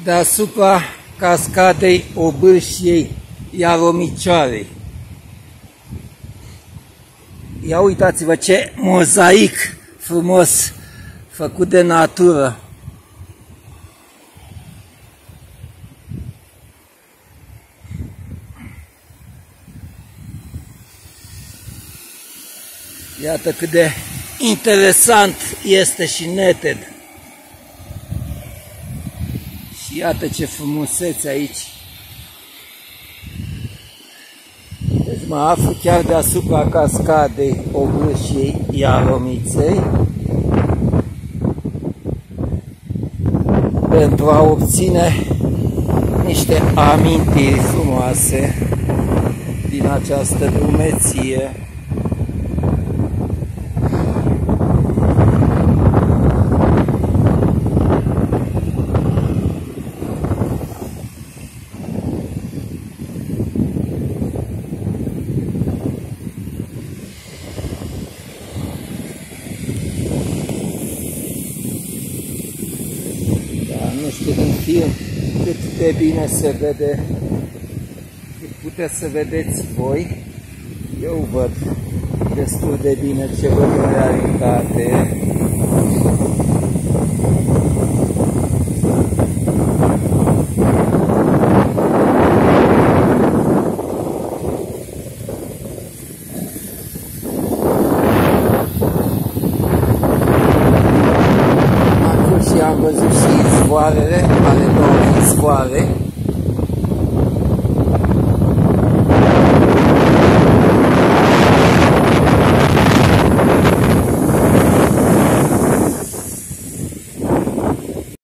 deasupra cascadei Obârșiei Iaromicioarei. Ia uitați-vă ce mozaic frumos făcut de natură. Iată cât de interesant este și neted. Și iată ce frumusețe aici. Deci mă aflu chiar deasupra cascadei Obârșiei Iaromiței pentru a obține niște amintiri frumoase din această drumeție. Nu știu din film cât de bine se vede, cât puteți să vedeți voi. Eu văd destul de bine ce văd în realitate. Am văzut și izvoarele, ale două izvoare.